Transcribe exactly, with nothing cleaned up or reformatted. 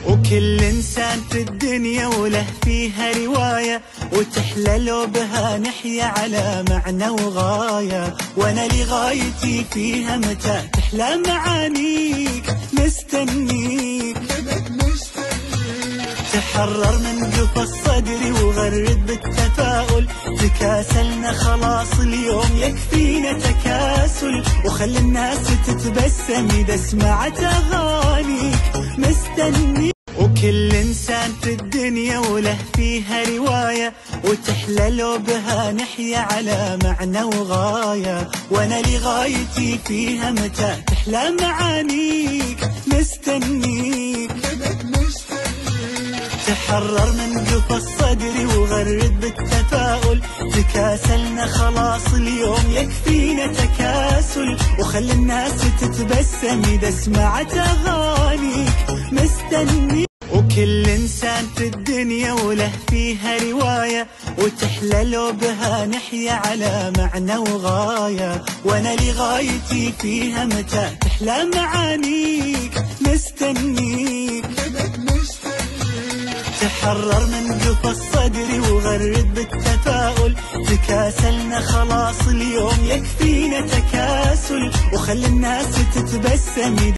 وكل إنسان في الدنيا وله فيها رواية، وتحلى لو بها نحيا على معنى وغاية. وأنا لغايتي فيها متى تحلى معانيك، مستنيك تحرر من قفص صدري وغرد بالتفاؤل. تكاسلنا خلاص اليوم يكفينا تكاسل، وخلي الناس تتبسم إذا سمعت أغانيك، مستنيك. وكل إنسان في الدنيا وله فيها رواية، وتحلى لو بها نحيا على معنى وغاية. وأنا لغايتي فيها متى تحلى معانيك، مستنيك تحرر من قفص صدري وغرد بالتفاؤل. تكاسلنا خلاص اليوم يكفينا تكاسل، وخلي الناس تتبسم إذا سمعت أغانيك، مستنيك. وكل إنسان في الدنيا وله فيها رواية، وتحلى لو بها نحيا على معنى وغاية. وأنا لغايتي فيها متى تحلى معانيك، مستنيك تحرر من قفص صدري وغرد بالتفاؤل. تكاسلنا خلاص اليوم يكفينا تكاسل، وخلي الناس تتبسم